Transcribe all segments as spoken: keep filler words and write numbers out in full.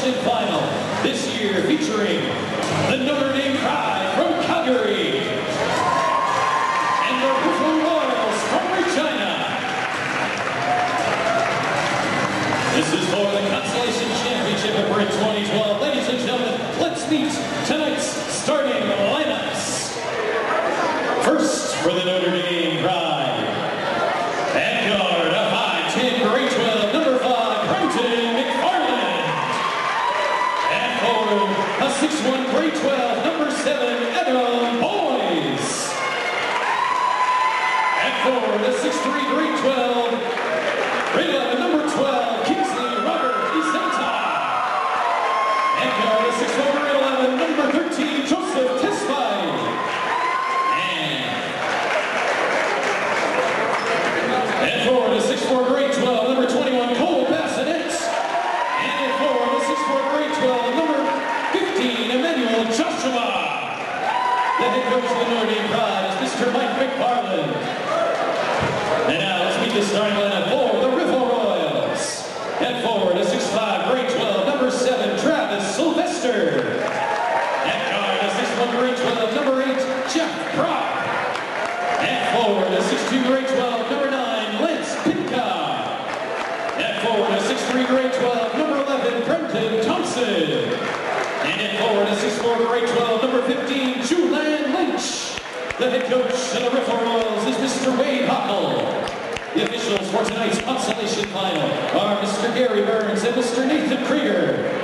consolation final. This year featuring the Notre Dame Pride from Calgary and the River Royals from Regina. This is for the Consolation Championship of Brit twenty twelve. Ladies and gentlemen, let's meet tonight's starting lineups. First for the Notre Dame Pride. At guard, a five ten grade twelve, number five, Brenton McFarland. At forward, a six one grade twelve, number seven, Adam Boyes. At forward, a six three grade twelve, grade eleven, number twelve, Kingsley Robert Isenta. At guard, a six four grade eleven, number thirteen, Joseph Tesfaye. And forward, a six four grade twelve, number twenty-one, Cole Bassinet. And forward, a six four grade twelve, number fifteen, Emmanuel Joshua. The head coach of the Notre Dame Pride is Mister Mike McFarland. And now let's meet the starting lineup for the Riffle Royals. At forward, a six five grade twelve, number seven, Travis Sylvester. At guard, a six one grade twelve, number eight, Jeff Brock. At forward, a six two grade twelve, number nine, Lance Pitka. At forward, a six three grade twelve, number eleven, Brenton Thompson. And at forward, a six four grade twelve, number fifteen, Julian Lynch. The head coach of the Riffle Royals is Mister Wade Hockle. The officials for tonight's consolation final are Mister Gary Burns and Mister Nathan Krieger.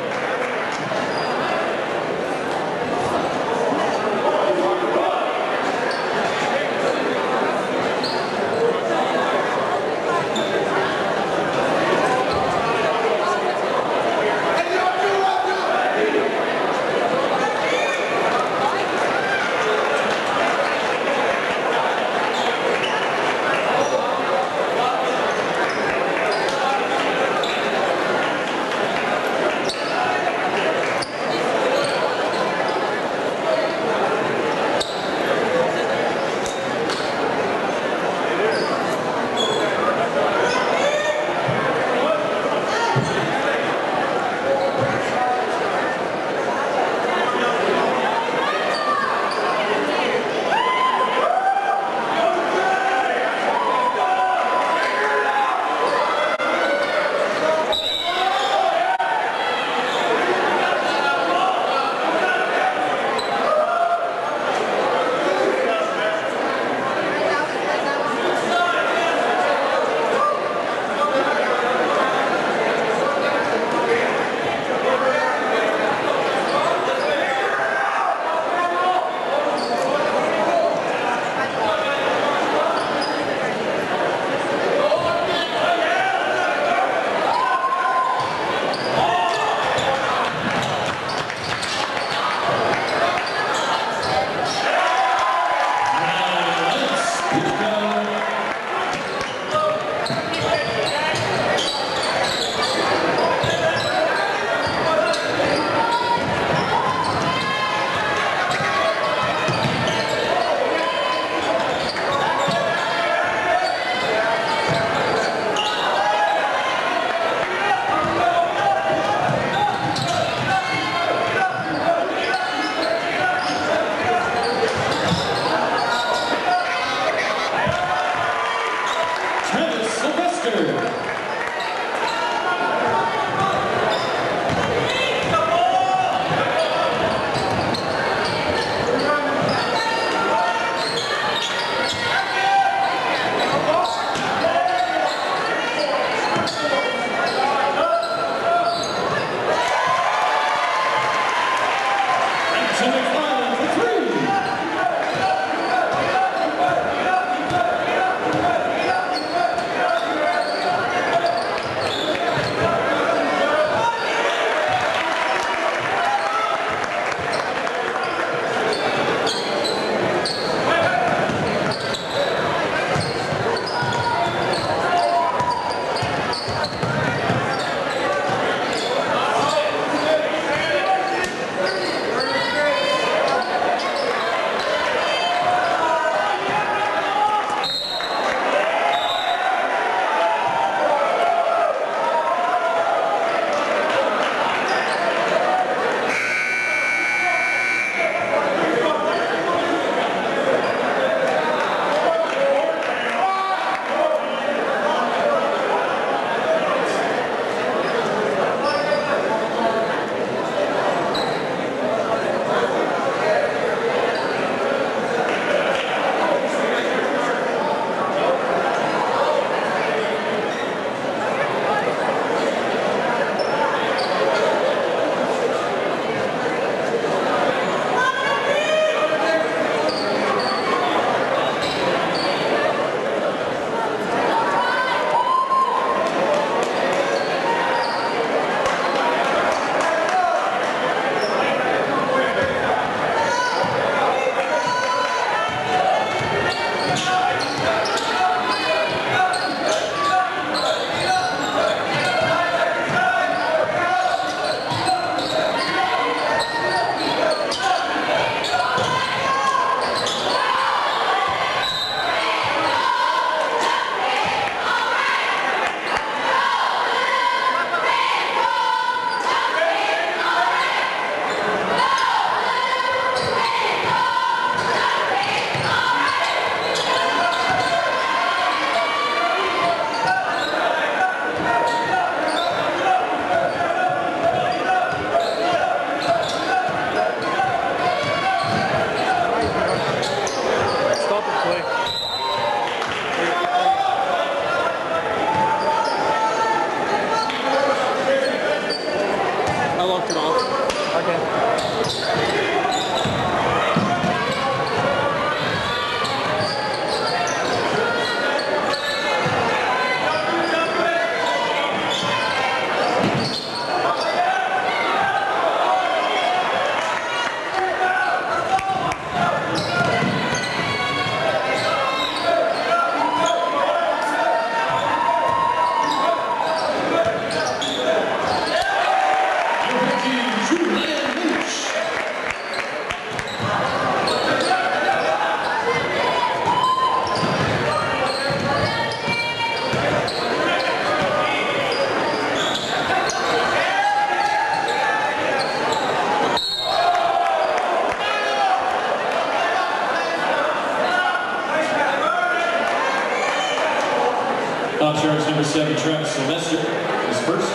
charge number seven, Travis Sylvester, is first.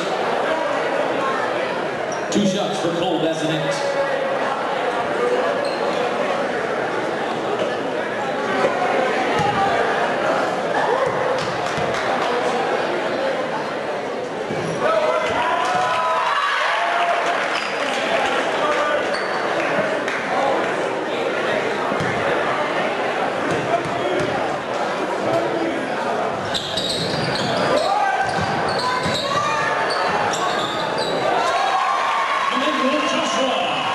Two shots for Cole Bassinet. Joshua.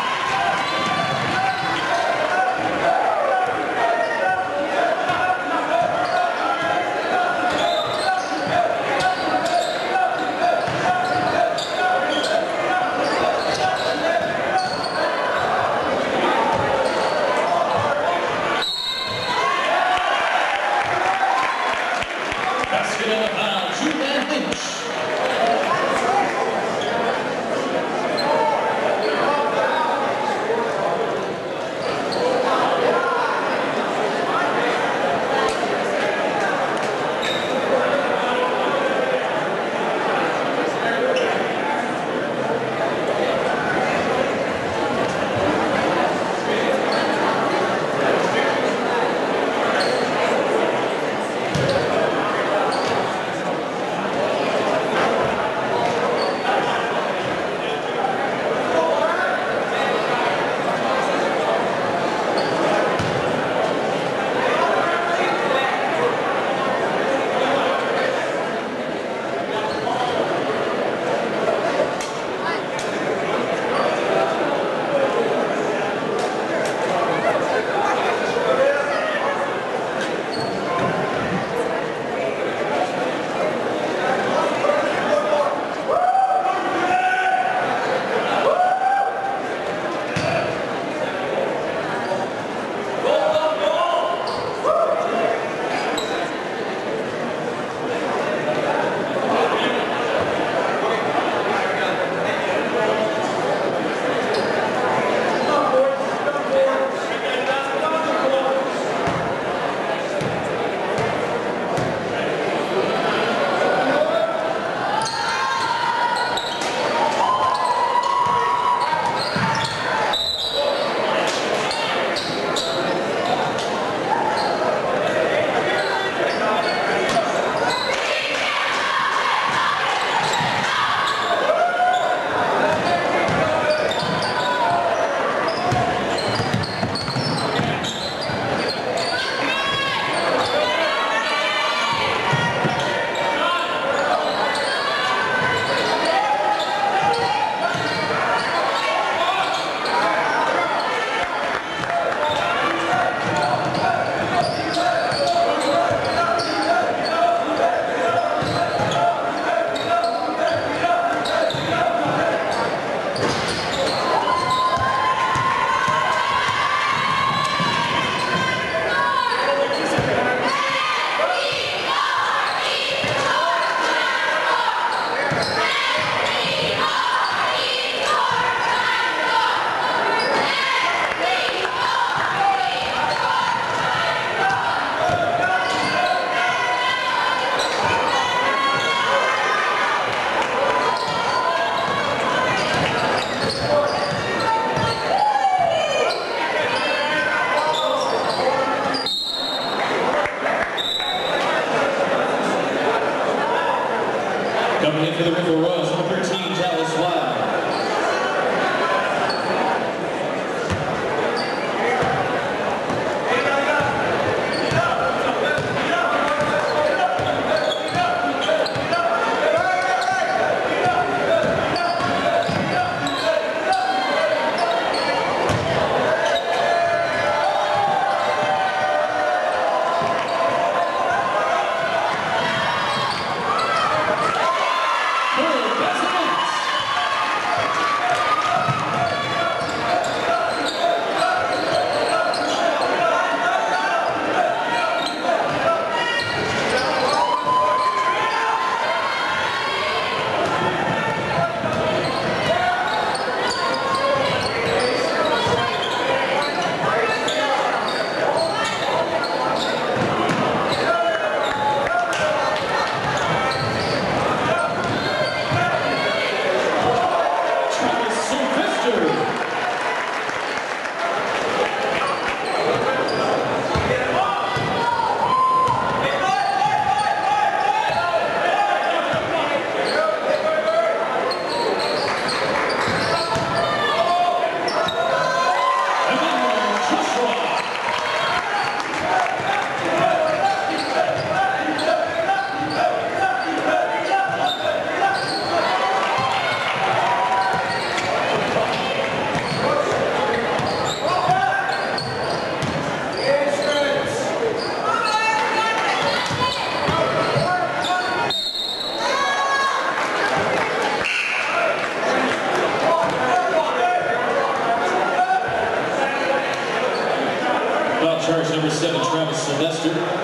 number seven, Travis Sylvester.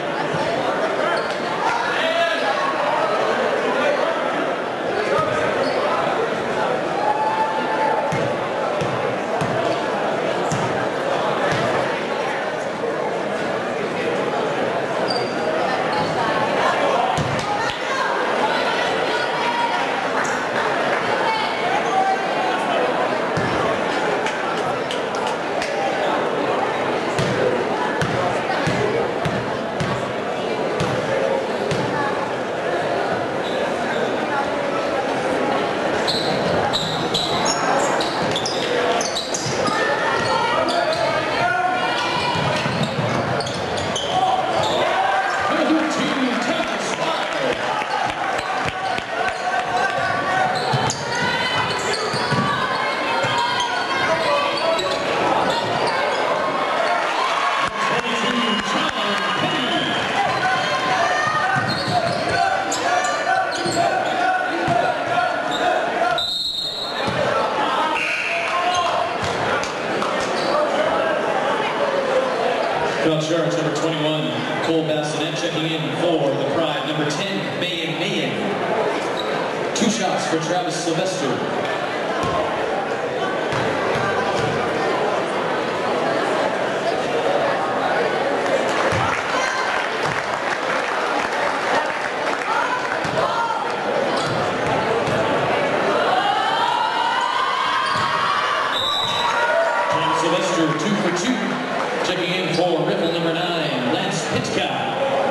Crowd charge number twenty-one, Cole Bassinet, checking in for the Pride. Number ten, Mayan Mayan. Two shots for Travis Sylvester. Sylvester, two for two. Checking in for rifle number nine, Lance Pitka.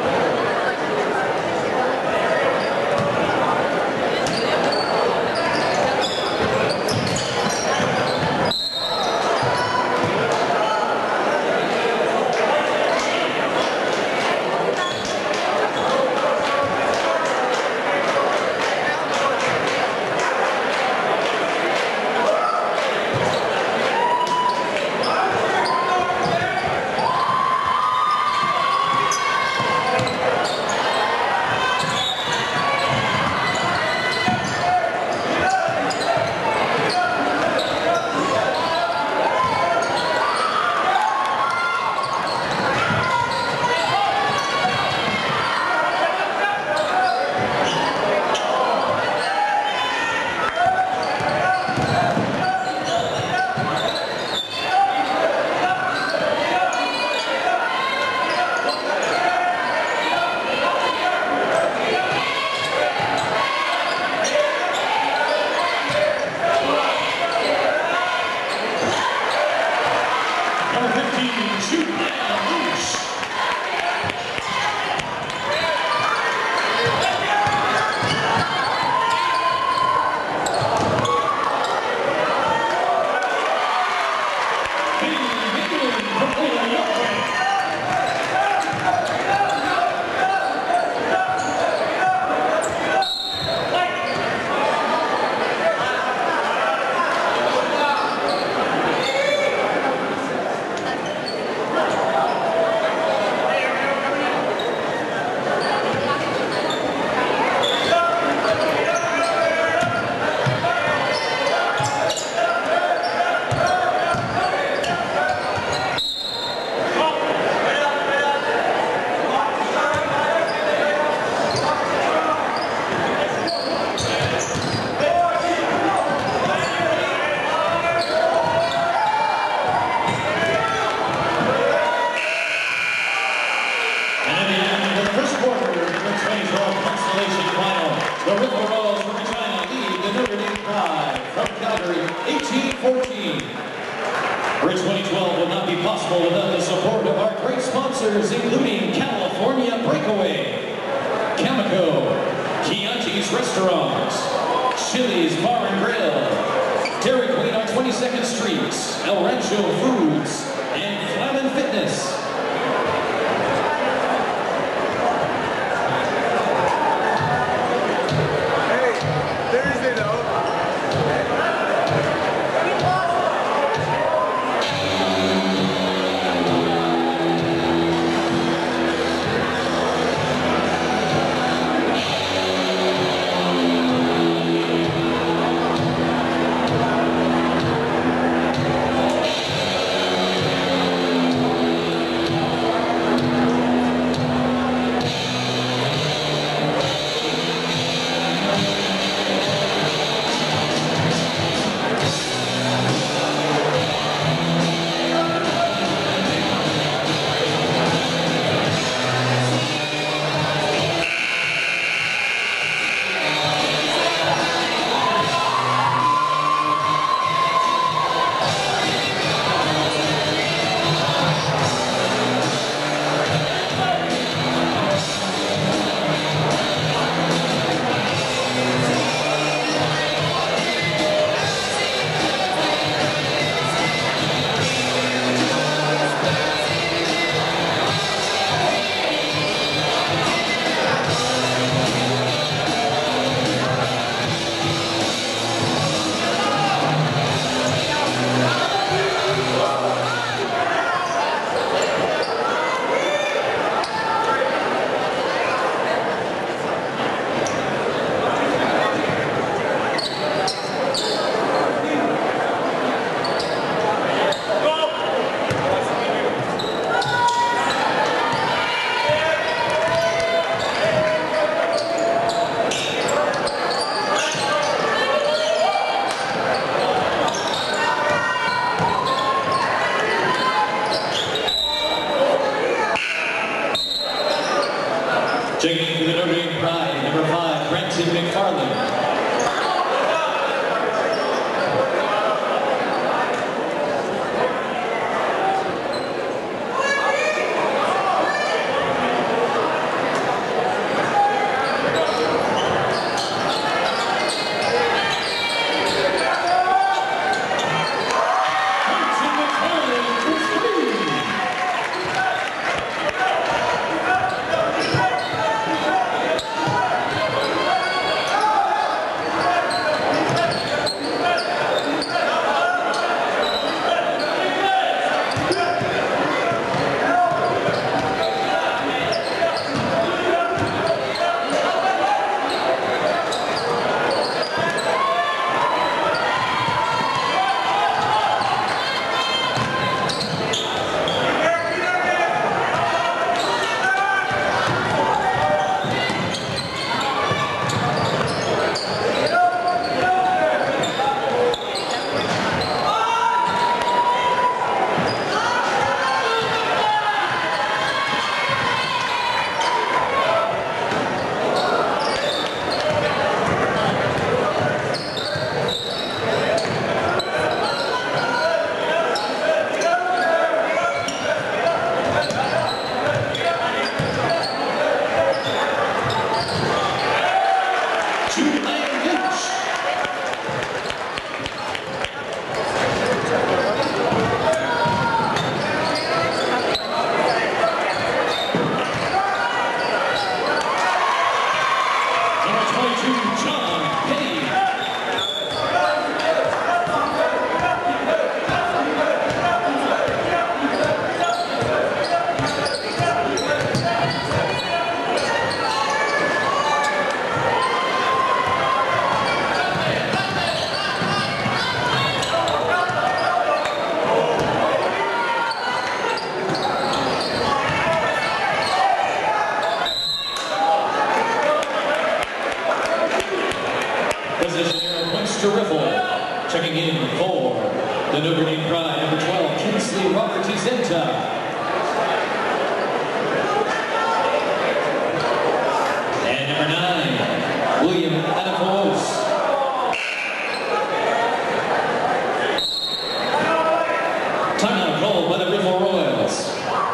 The Ripple Rolls from Regina lead the Notre Dame Pride from Calgary, eighteen fourteen. Bridge twenty twelve would not be possible without the support of our great sponsors, including California Breakaway, Cameco, Chianti's Restaurants, Chili's Bar and Grill, Dairy Queen on twenty-second Street, El Rancho Foods, and Flamin Fitness. Checking in for the Notre Dame Pride, number twelve, Kinsley Robert-Tizenta. And number nine, William Anafos. Timeout called by the Riffle Royals.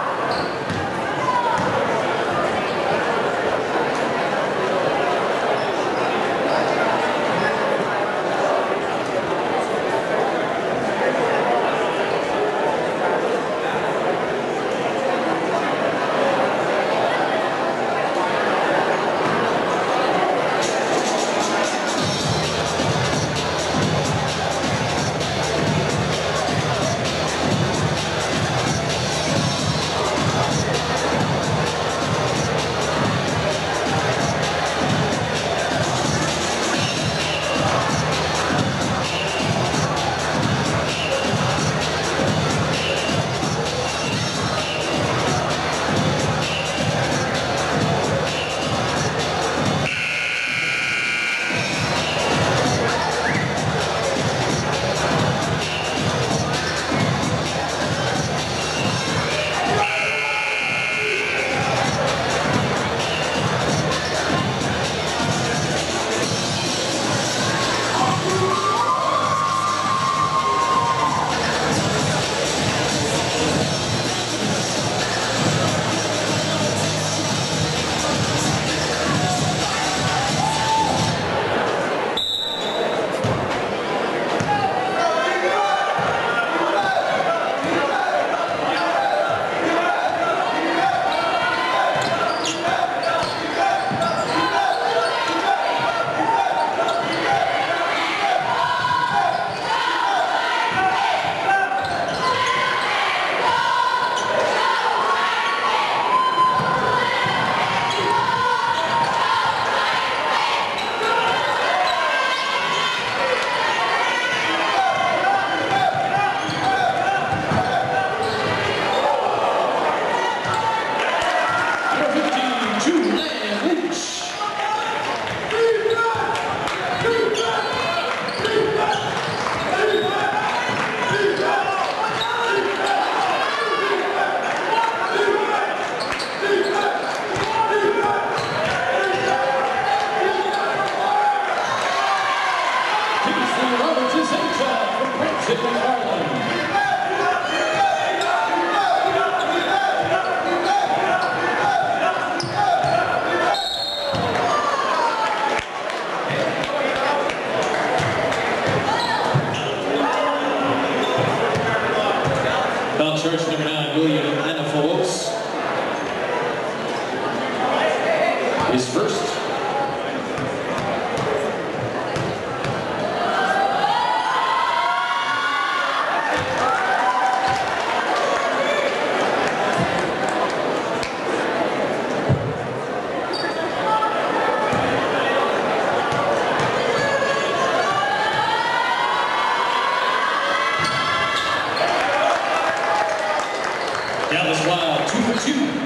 Foul charge number nine, William Anafos is first. Dallas Wild, two for two.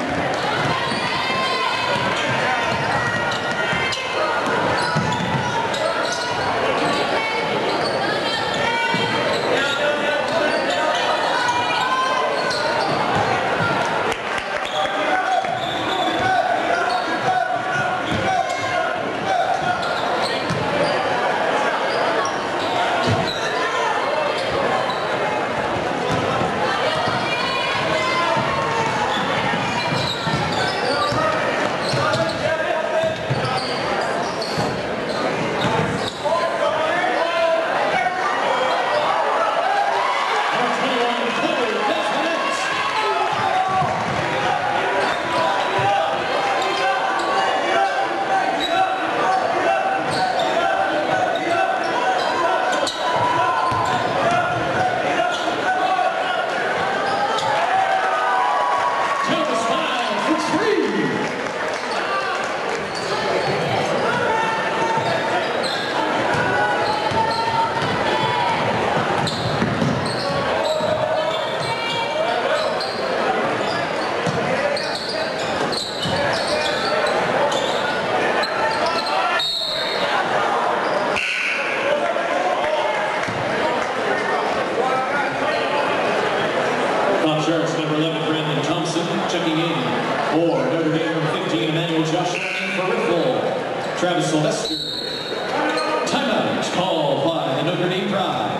checking in for Notre Dame, number fifteen, Emmanuel Joshua, and for Riffle, Travis Sylvester. Timeout called by the Notre Dame Pride.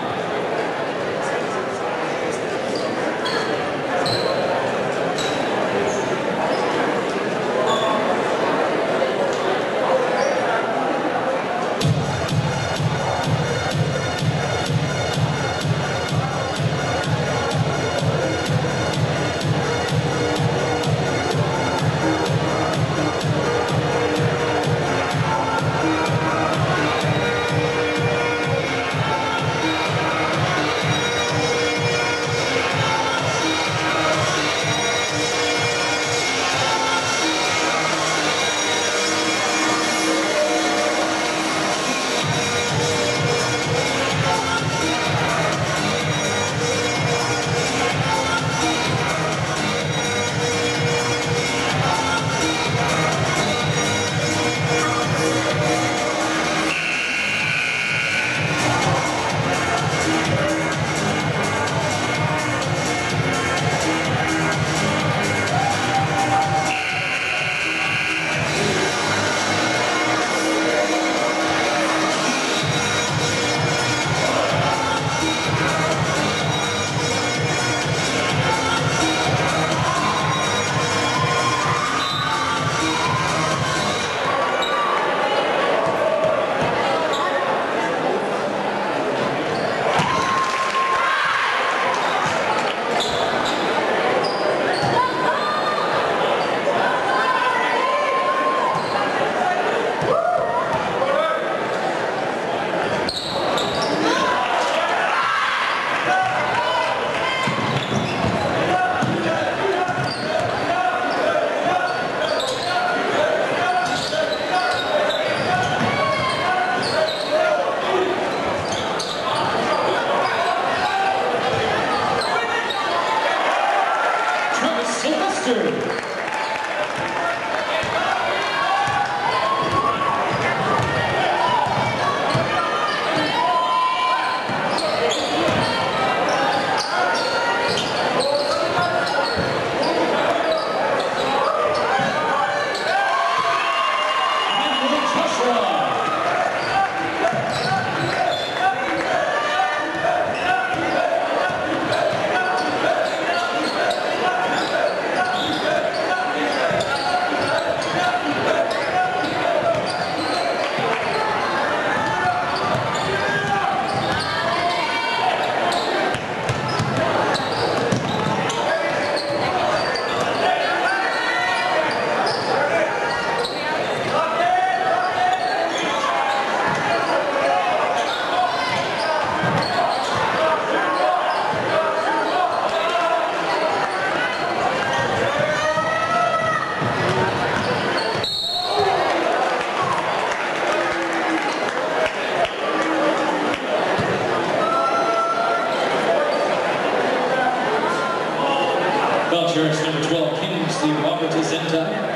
Church number twelve, Kingsley Robert Zenta.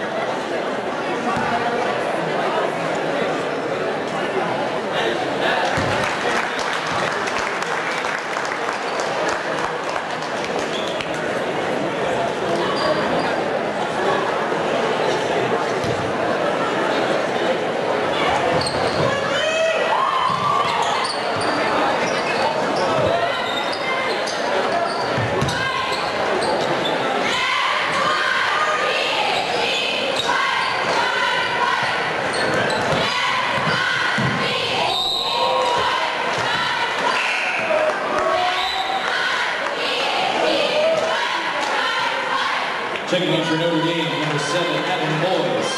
Checking in for Notre Dame, number seven, Adam Boyes.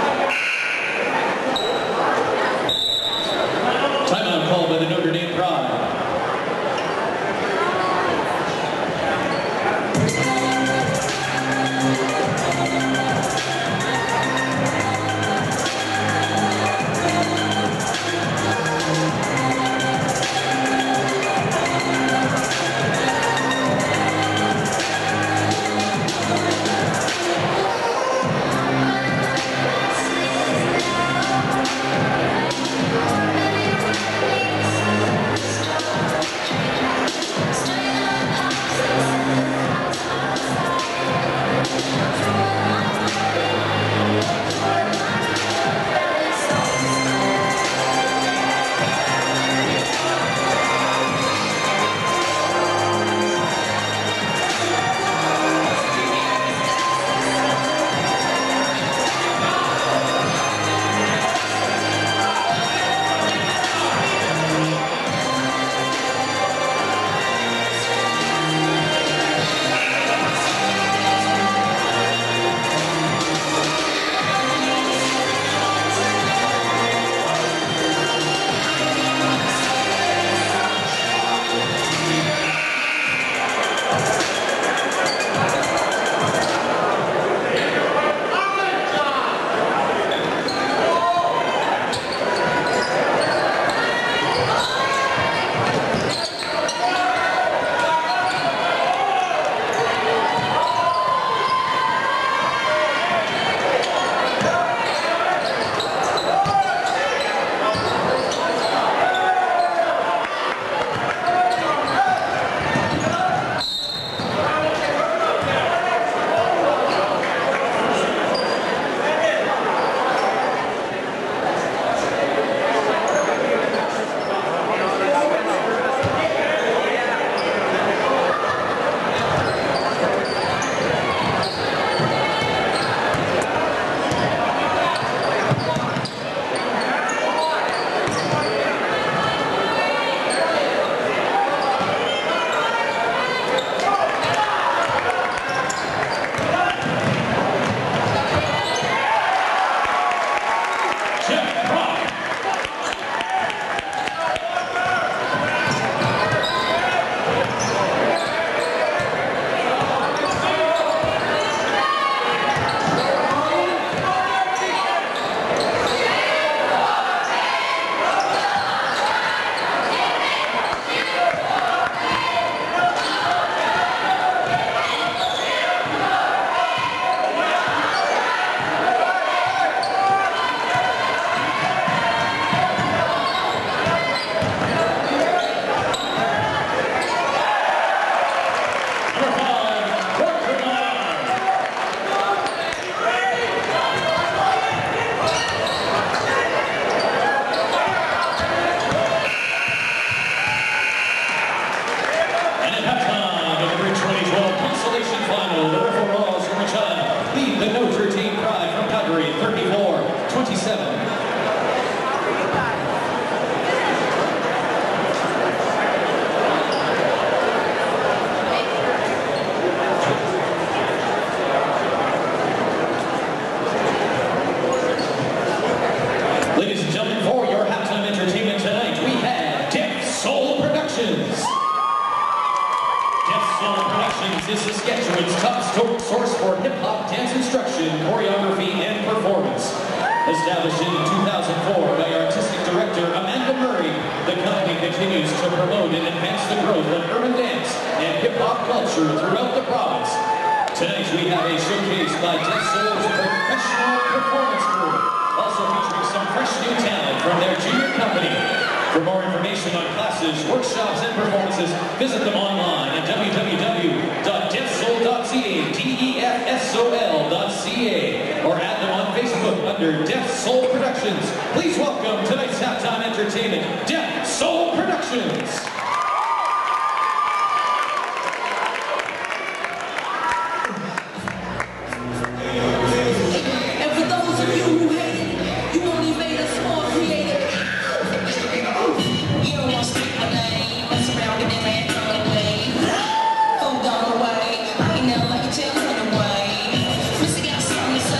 Timeout called by the Notre Dame Pride. is Saskatchewan's top source for hip-hop dance instruction, choreography, and performance. Established in two thousand four by artistic director Amanda Murray, the company continues to promote and advance the growth of urban dance and hip-hop culture throughout the province. Tonight we have a showcase by Deaf Soul's professional performance crew, also featuring some fresh new talent from their junior company. For more information on classes, workshops, and performances, visit them online at w w w dot deaf soul dot c a, D E F S O L dot C A, or add them on Facebook under Deaf Soul Productions. Please welcome tonight's halftime entertainment, Deaf Soul Productions.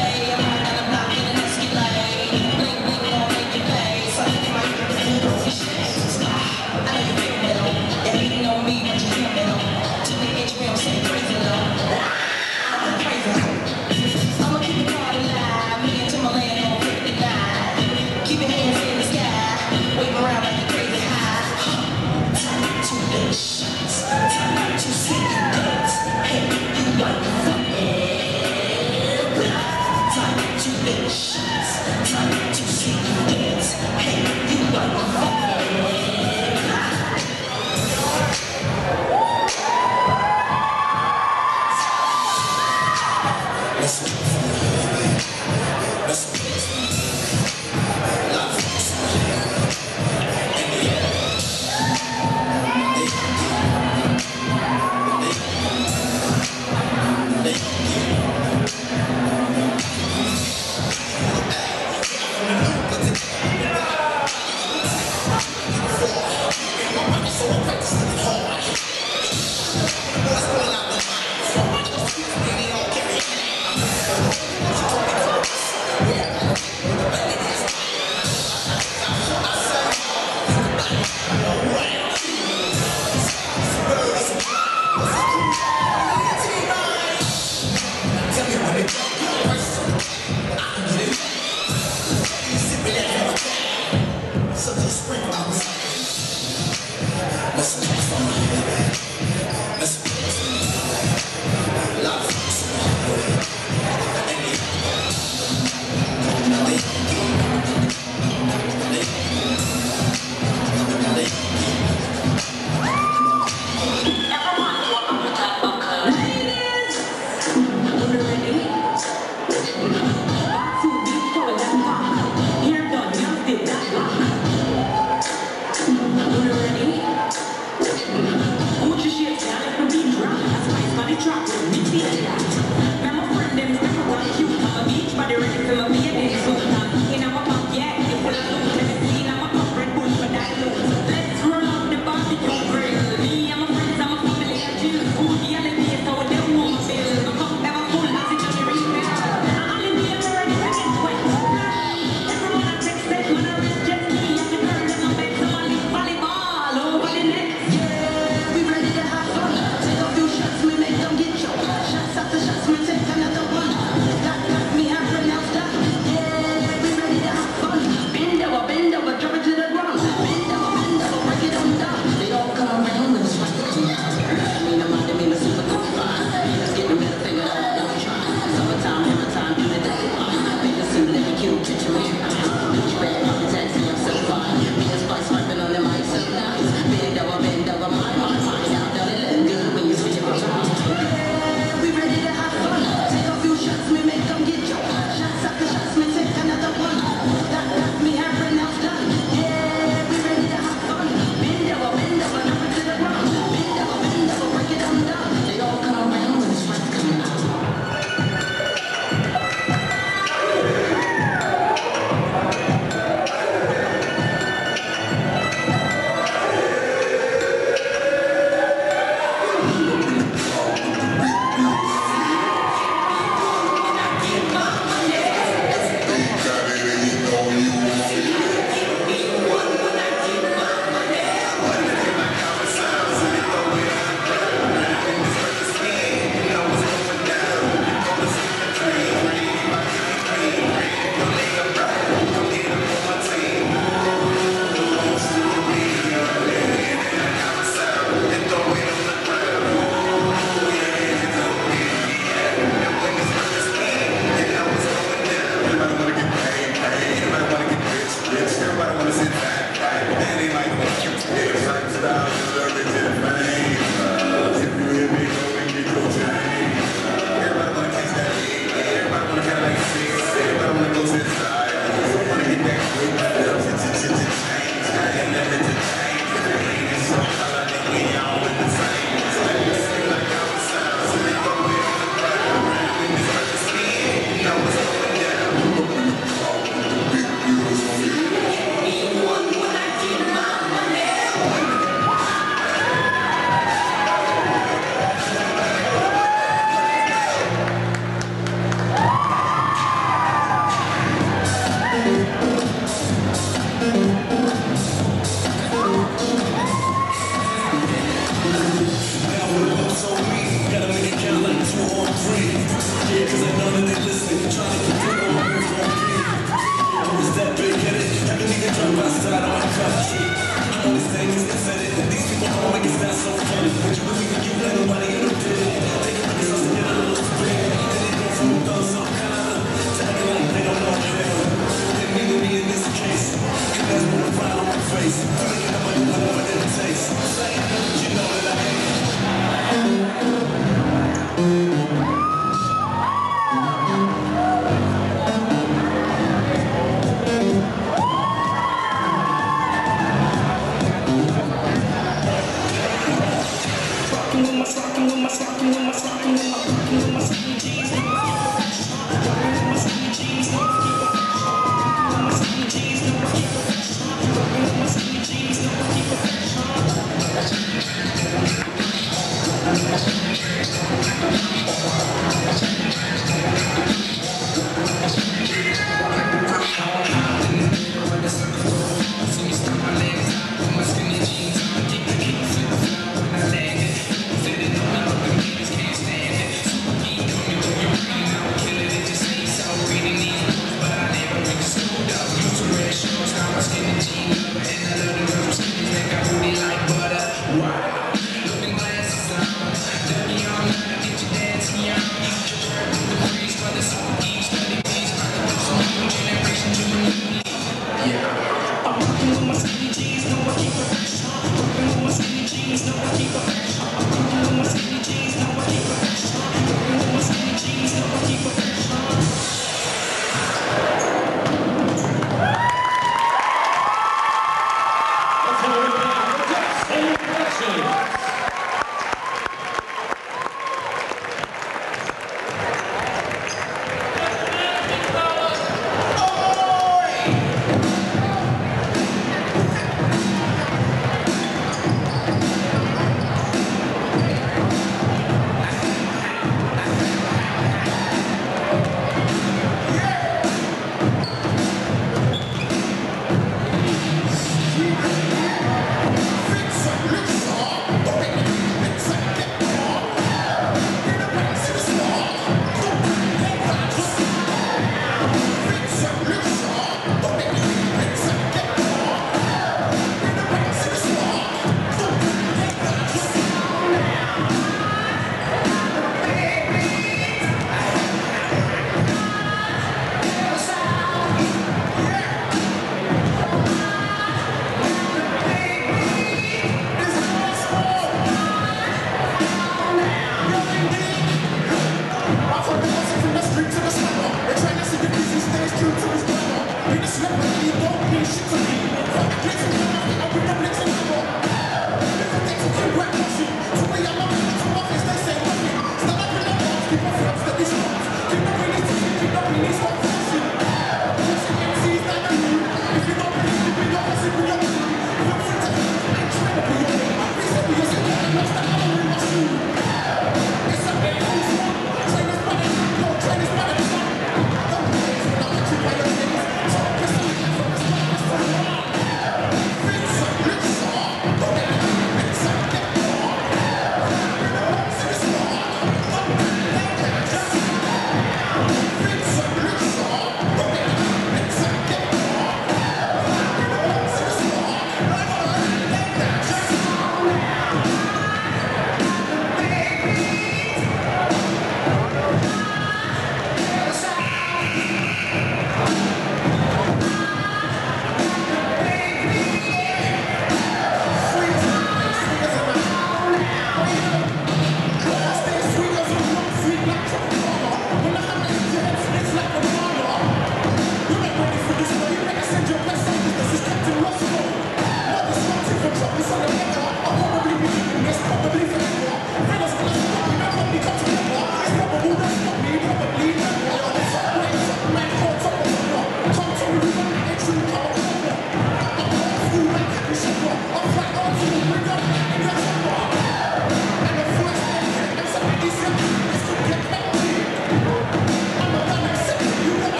Push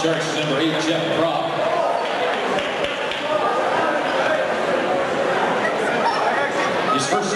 charges number eight, Jeff Prop. His first.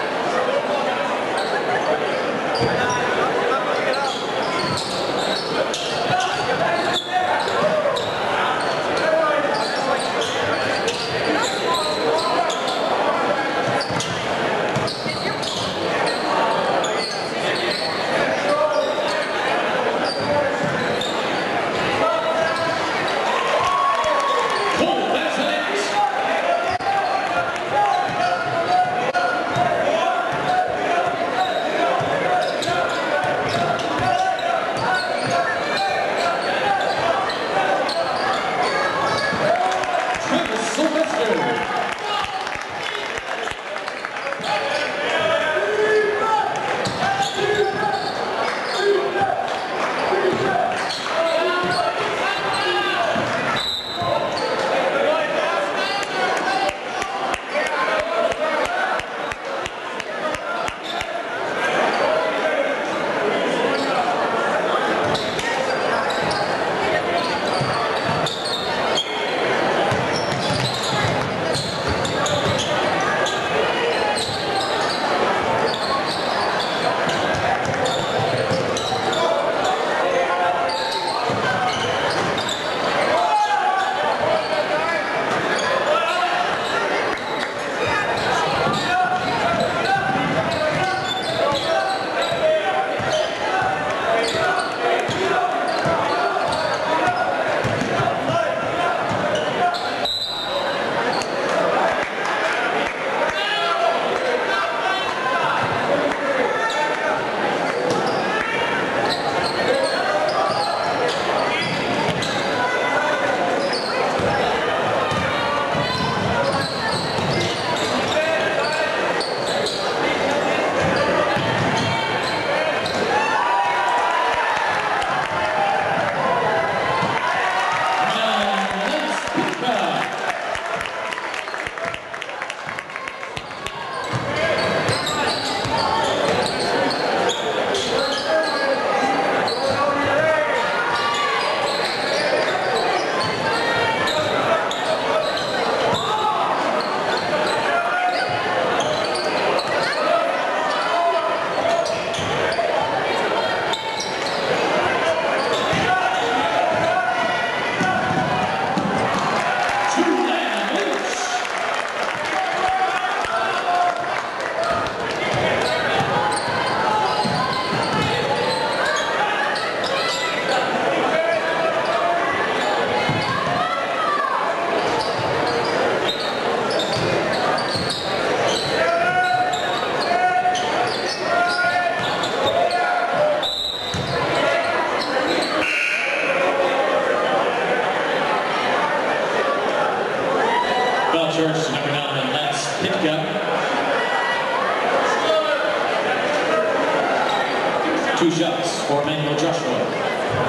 Charge number nine, Lance Pitka. Two shots for Emmanuel Joshua.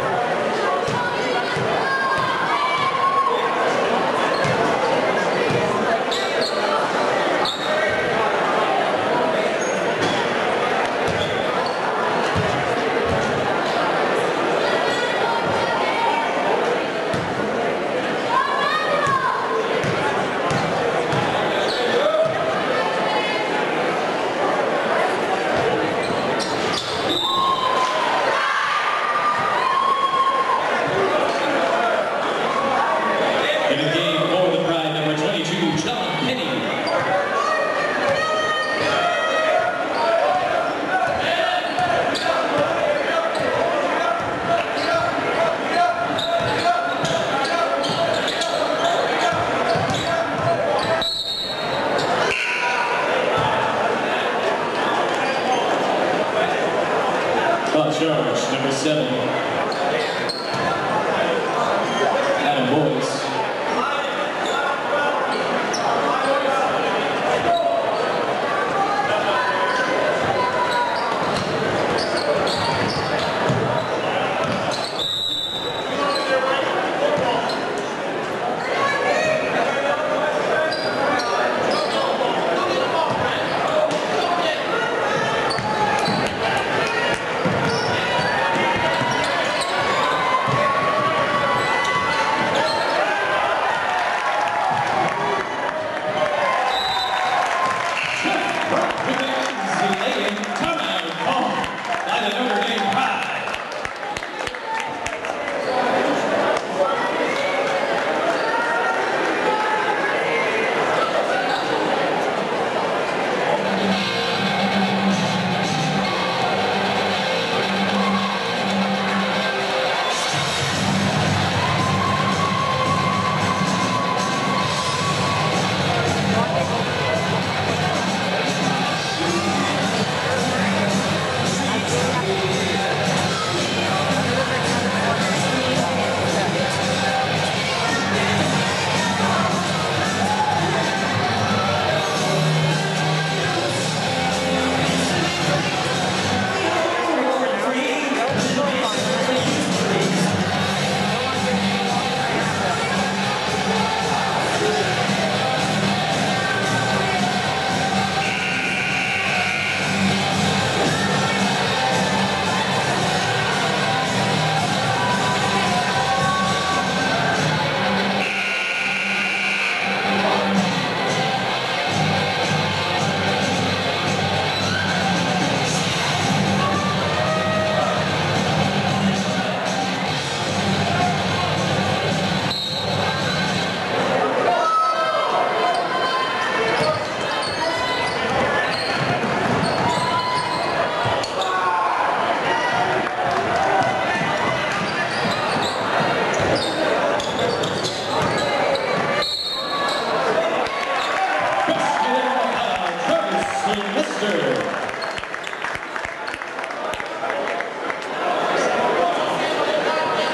Charge number seven, Adam Boyce.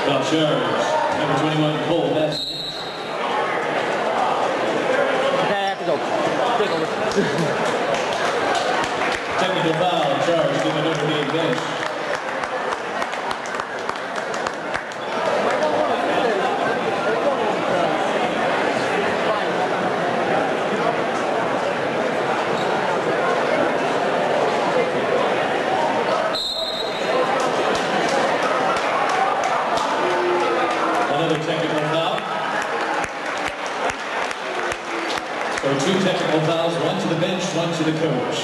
Foul charge, number twenty-one, Cole Bassinet. Okay, I have to go. Take over. Technical foul charge to the Notre Dame bench. So two technical fouls, one to the bench, one to the coach.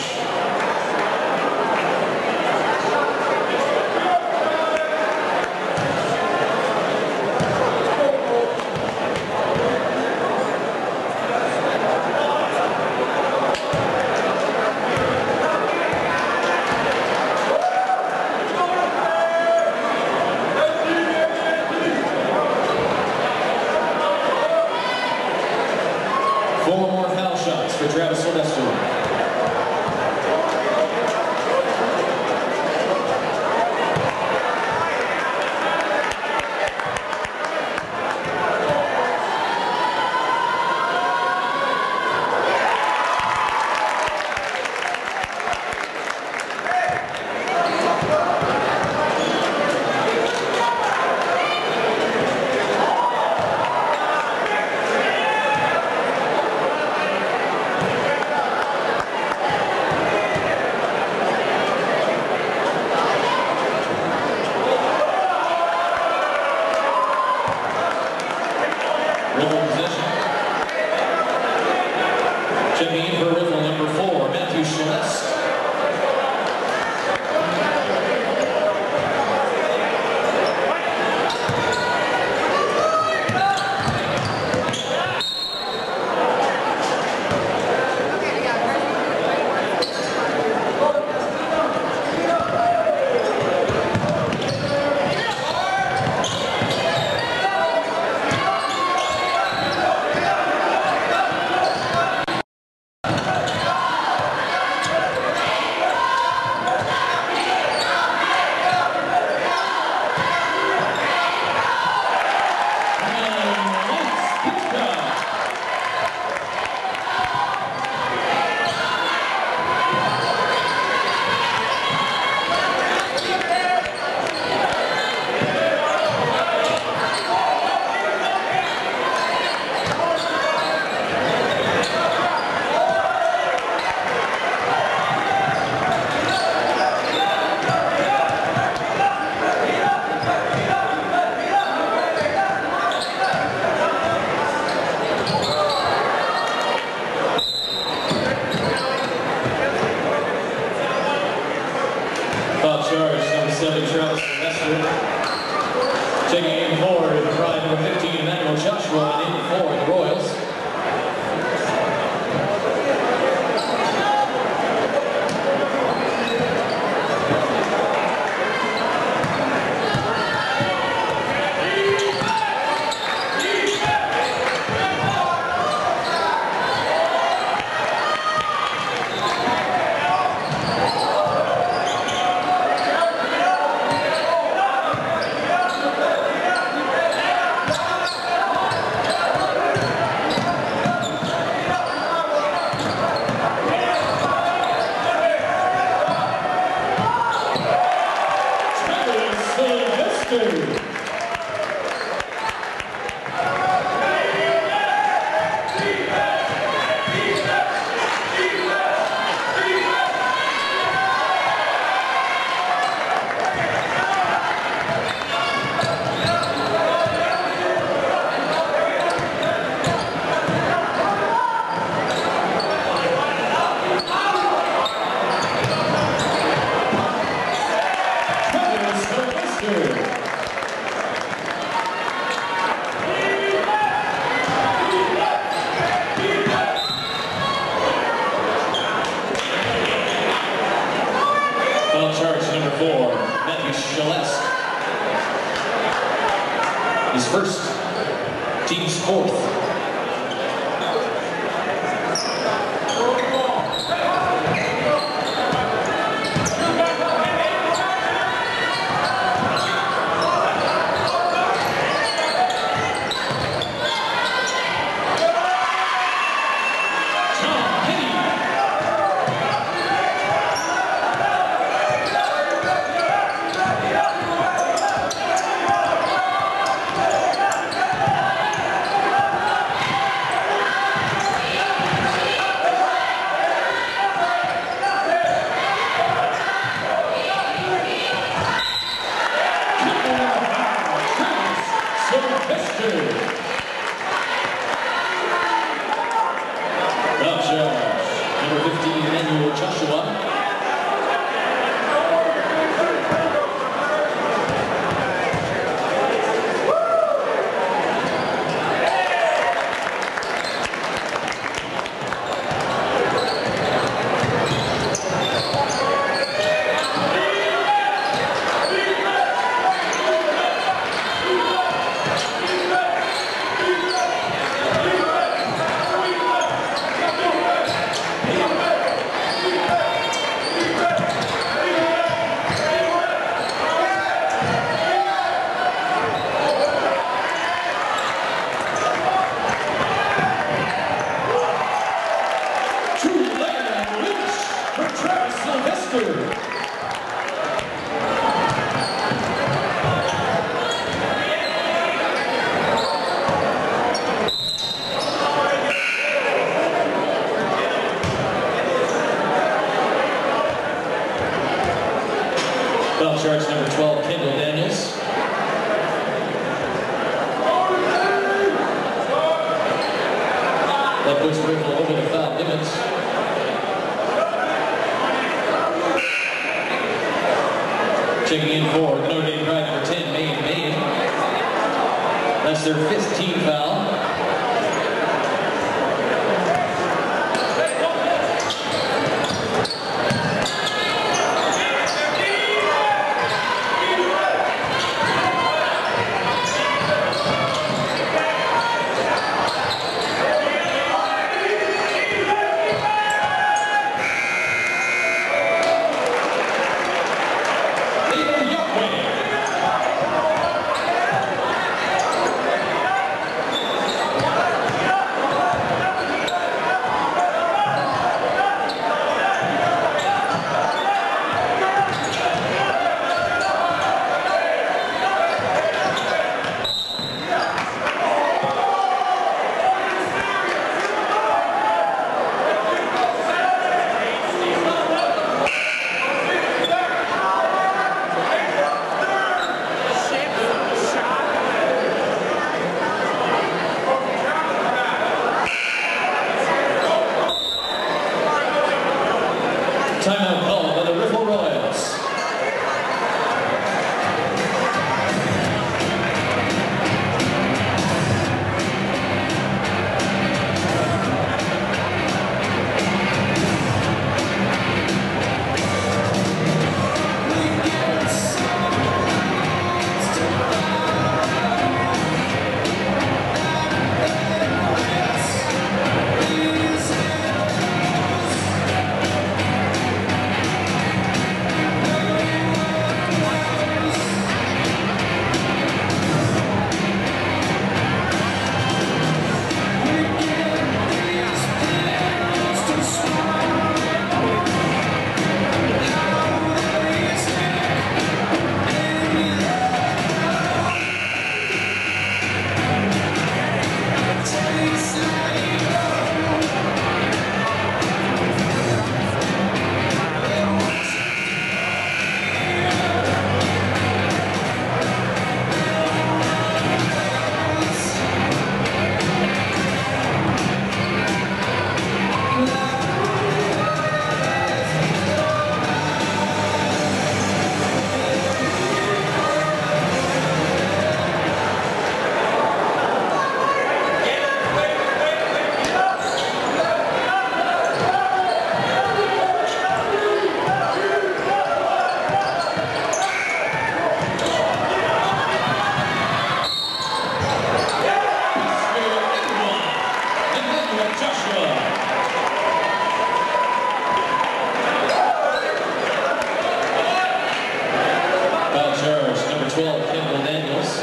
Four more foul shots for Travis Sylvester. Riffle possession. Checking in for Riffle number four, Matthew Shalest. Foul charge, number seven, Travis Sylvester. Taking aim forward, the pride, number fifteen, Emmanuel Joshua, and in for the Royals. Foul charge number four, Matthew Shalest. His first, team's fourth. puts Riffle over the foul limits. Checking in for the Notre Dame Pride number ten, Maine Maine. That's their fifth team foul. Timeout called by the Riffle Royals. twelve, Kendall Daniels.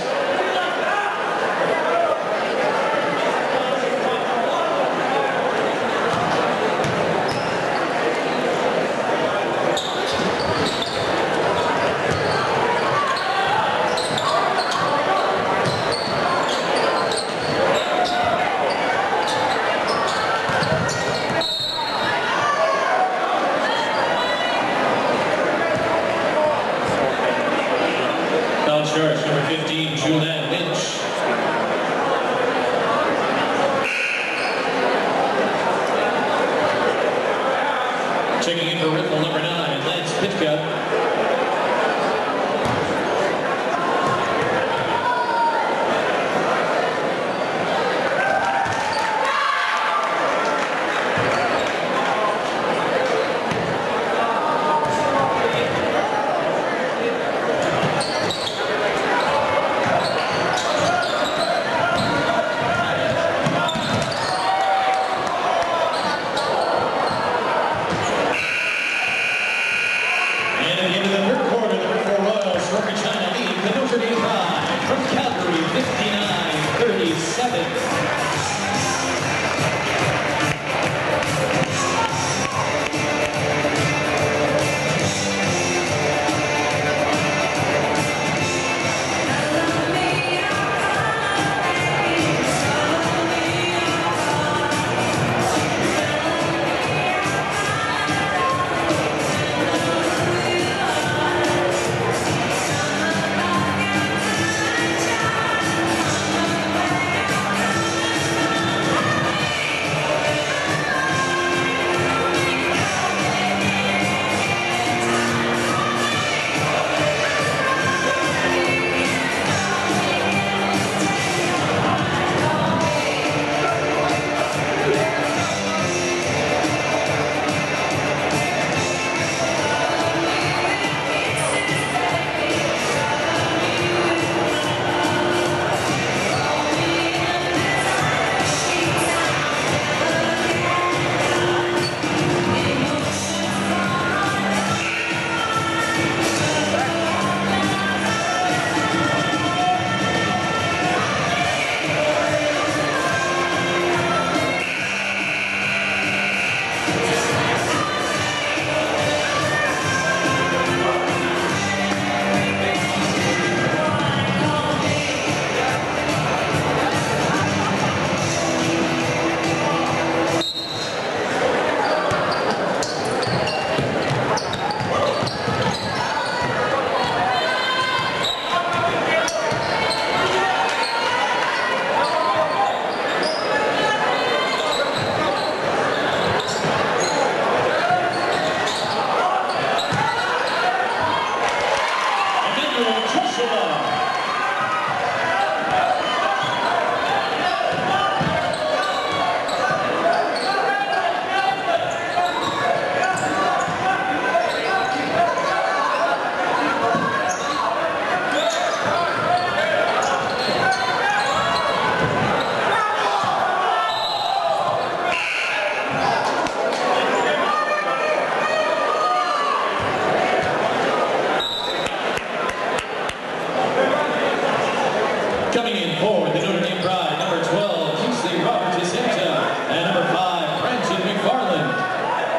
Foul charge number fifteen, Julianne Lynch. Checking in for Riffle number nine, Lance Pitka. Joshua. Coming in for the Notre Dame Pride, number twelve, Kingsley Robert Jacinta, and number five, Brandon McFarland.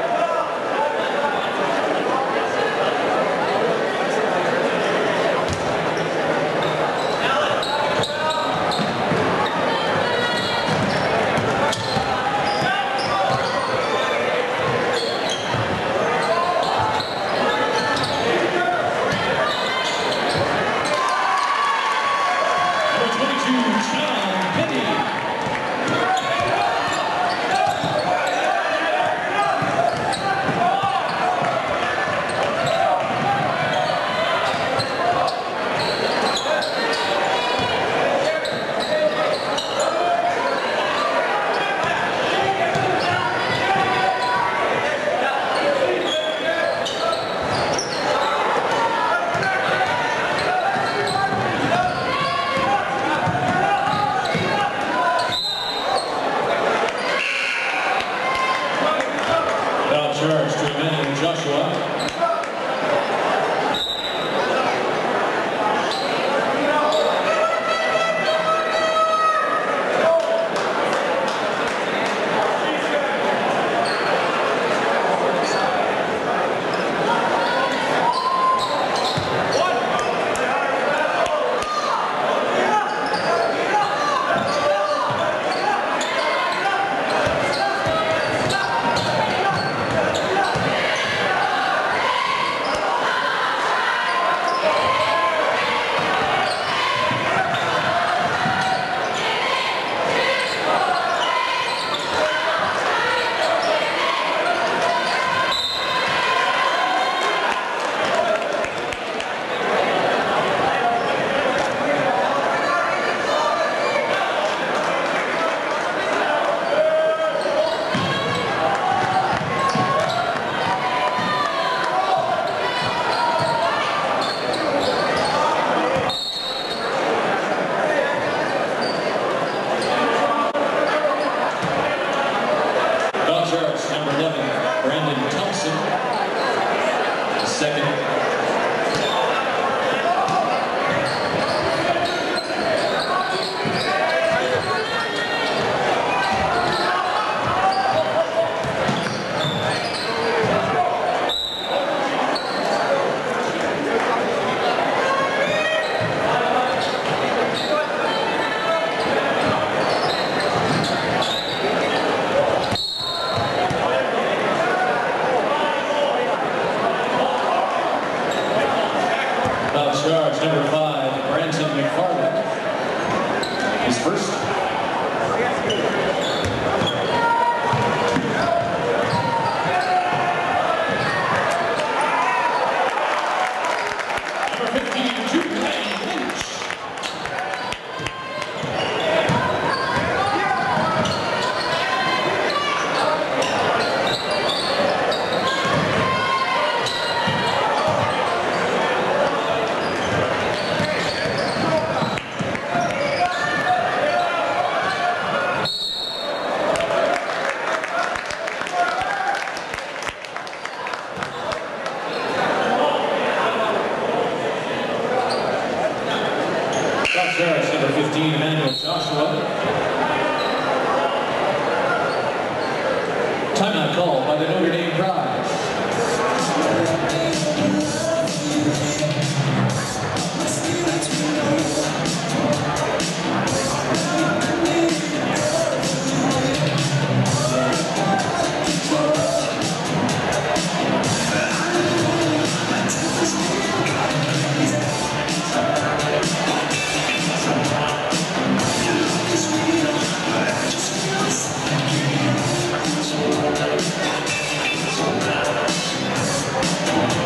Charge to Emmanuel Joshua. Brandon Thompson, second. Charge number five, Brandon McFarland. His first. Number fifteen, Julian Lynch. Charge number fifteen, Emmanuel Joshua. Timeout call by the Notre Dame Pride. We'll be right back.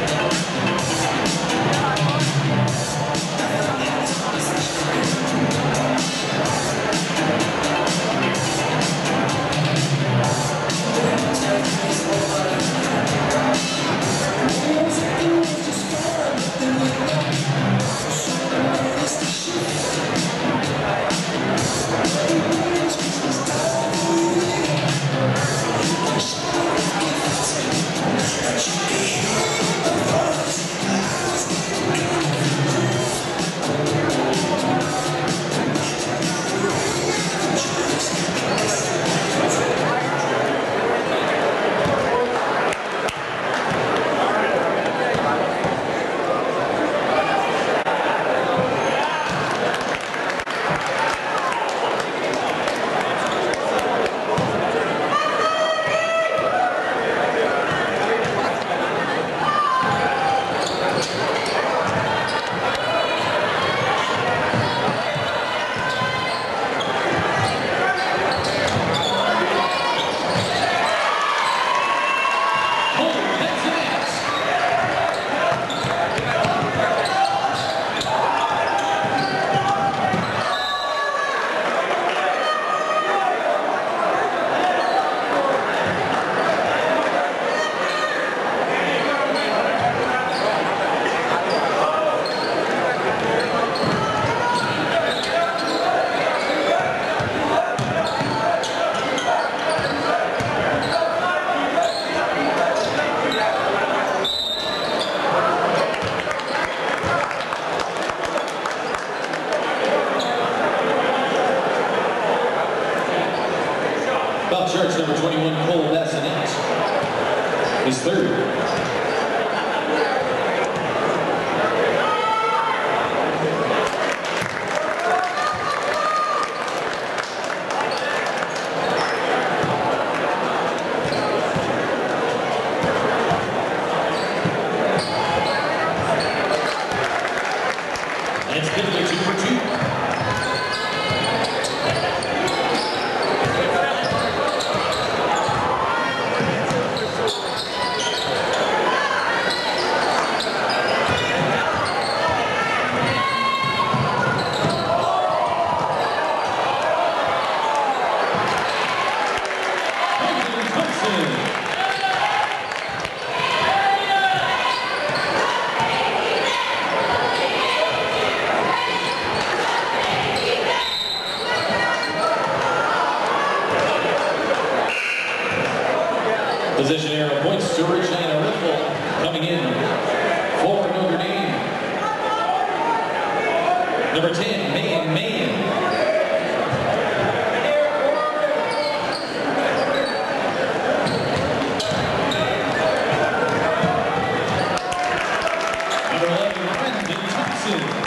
charge, number twenty-one, Cole Bassinet, is third. And it's Pittsburgh two for two. Position arrow points to Regina Riffle coming in for Notre Dame. Number ten, Mayan Mayan. Number eleven, Brandon Thompson.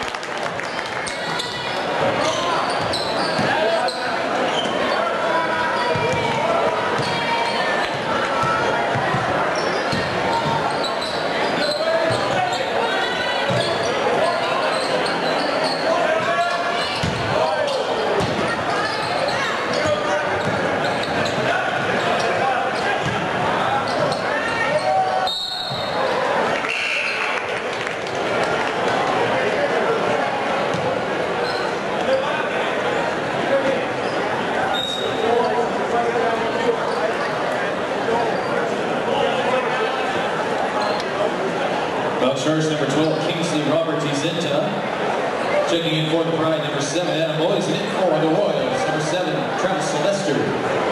Well, charge number twelve, Kingsley Robert Izenta. Checking in for the Pride, number seven, Adam Boys. And in for the Royals, number seven, Travis Sylvester.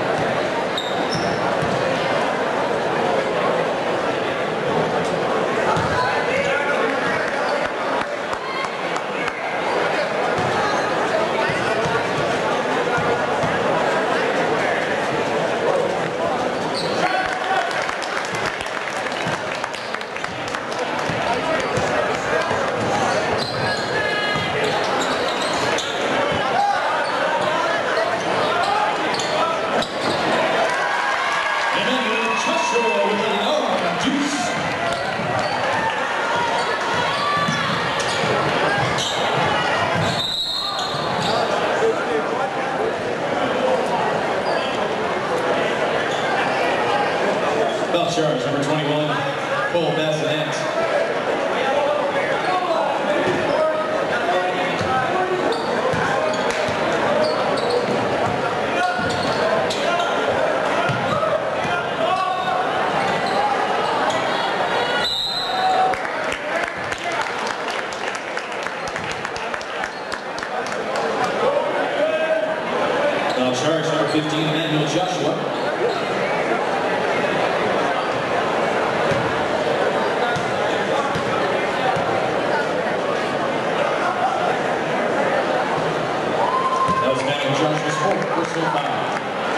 Foul charge, number twenty-one, Cole Bassinet. Foul charge, number fifteen, Emmanuel Joshua. Joshua's fourth personal foul.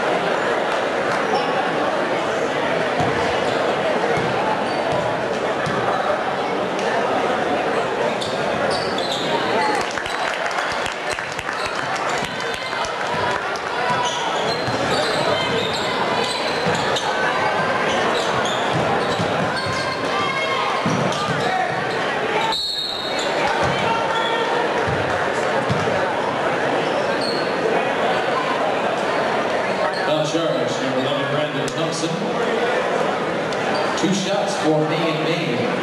Charge, number eleven, Brandon Thompson. Two shots for Mayan Mayan.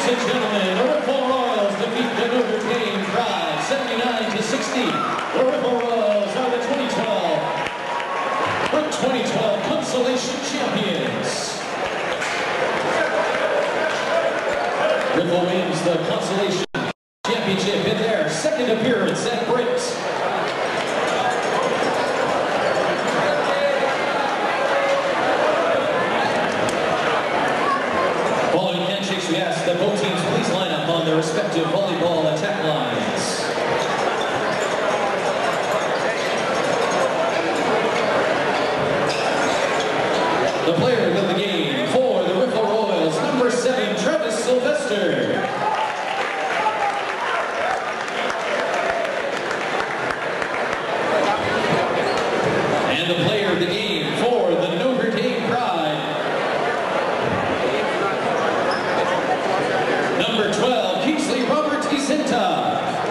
Ladies and gentlemen, the Ripple Royals defeat the Notre Dame Pride seventy-nine to sixty. The Ripple Royals are the twenty twelve, the twenty twelve Consolation Champions. Ripple wins the Consolation Championship in their second appearance at Brits. Following handshakes, we ask that both teams please line up on their respective volleyball attack lines. The player of the game for the Ripple Royals, number seven, Travis Sylvester. And the player of the game for the Notre Dame Pride, number twelve, Kingsley Robert Isenta.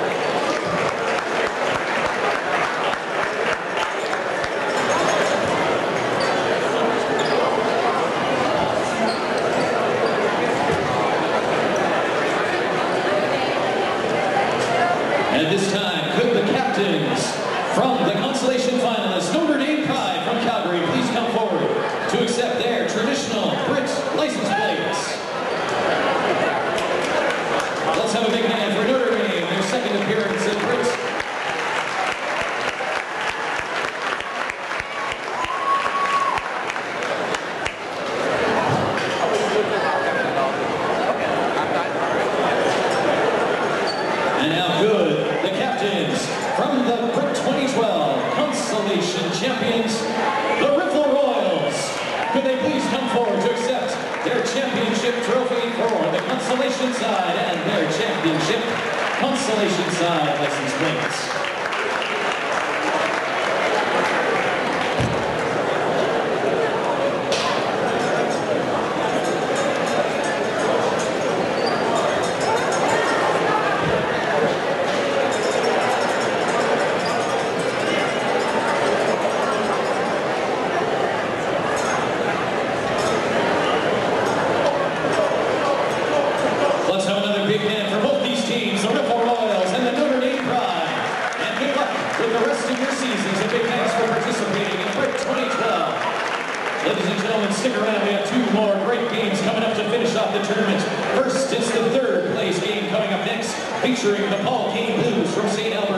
At this time, could the captains from the consolation finalists, Notre Dame Pride from Calgary, please come forward to accept their traditional Brit license plates. Let's have a big hand for Notre Dame, their second appearance in Brits. And now good, the captains from the Brit twenty twelve Consolation Champions, the Ripple Royals. Could they please come forward to accept their championship trophy for the consolation side and their championship consolation side license plates. Let's have another big hand for both these teams, the Ripple Royals and the Notre Dame Pride. And good luck with the rest of your seasons. A big thanks for participating in Brit twenty twelve. Ladies and gentlemen, stick around. We have two more great games coming up to finish off the tournament. First, it's the third place game coming up next, featuring the Paul Kane Blues from Saint Albert.